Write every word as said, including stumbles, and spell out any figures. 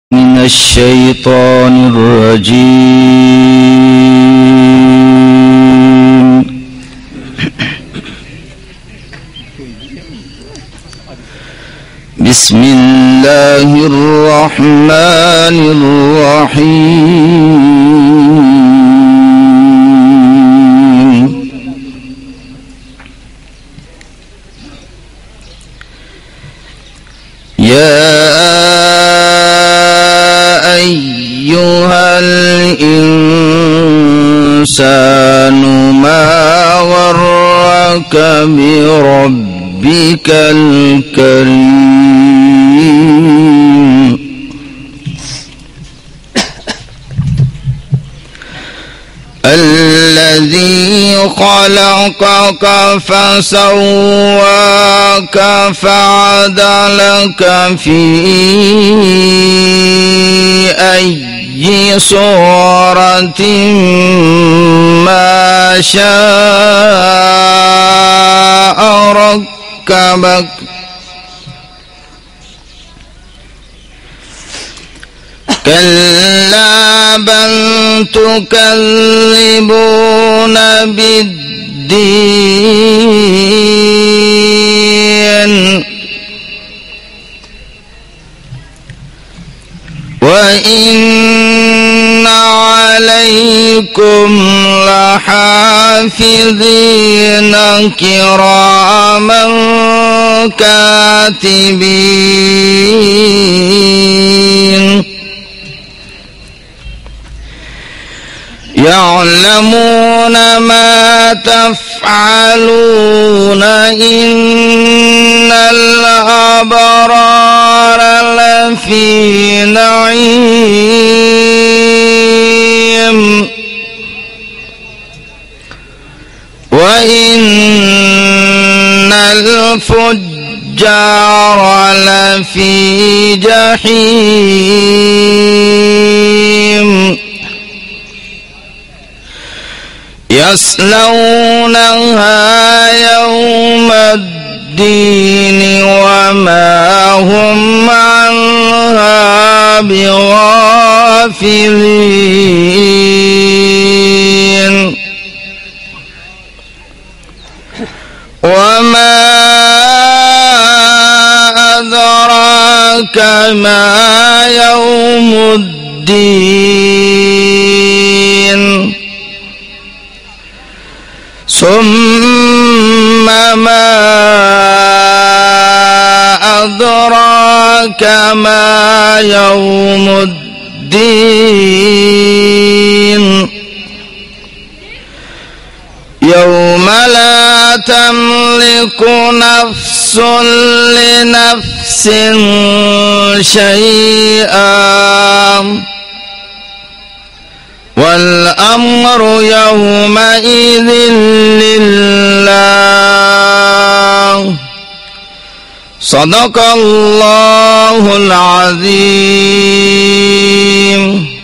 من الشيطان الرجيم. بسم الله الرحمن الرحيم. يا أيها الإنسان ما غرك بربك الكريم الذي خلقك فسواك فعدلك في أي صورة ما شاء ركبك كلا بل تكذبون بالدين وإن عليكم لحافظين كراما كاتبين يعلمون ما تفعلون إن الأبرار لفي نعيم وإن الفجار لفي جحيم يصلونها يوم الدين وما هم عنها بغافلين وما أدراك ما يوم الدين ثم ما أدراك ما يوم الدين يوم لا تملك نفس لنفس شيئا والأمر يومئذ لله صدق الله العظيم.